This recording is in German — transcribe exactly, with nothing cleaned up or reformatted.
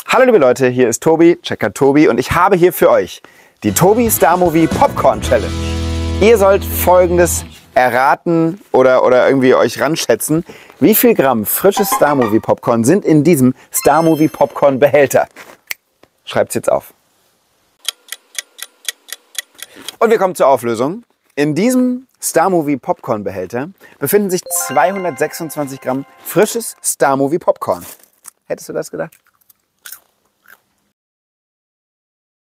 Hallo liebe Leute, hier ist Tobi, Checker Tobi, und ich habe hier für euch die Tobi Star Movie Popcorn Challenge. Ihr sollt Folgendes erraten oder, oder irgendwie euch ranschätzen. Wie viel Gramm frisches Star Movie Popcorn sind in diesem Star Movie Popcorn Behälter? Schreibt's jetzt auf. Und wir kommen zur Auflösung. In diesem Star Movie Popcorn Behälter befinden sich zweihundertsechsundzwanzig Gramm frisches Star Movie Popcorn. Hättest du das gedacht?